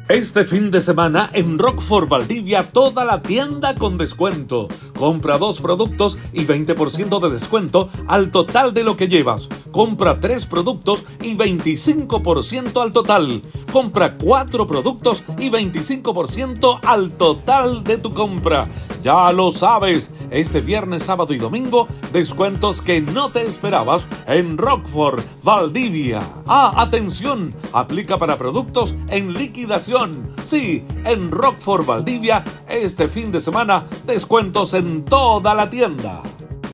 Este fin de semana en Rockford Valdivia toda la tienda con descuento. Compra 2 productos y 20% de descuento al total de lo que llevas. Compra 3 productos y 25% al total. Compra 4 productos y 25% al total de tu compra. Ya lo sabes, este viernes, sábado y domingo, descuentos que no te esperabas en Rockford Valdivia. Atención, aplica para productos en liquidación. Sí, en Rockford Valdivia, este fin de semana, descuentos en toda la tienda.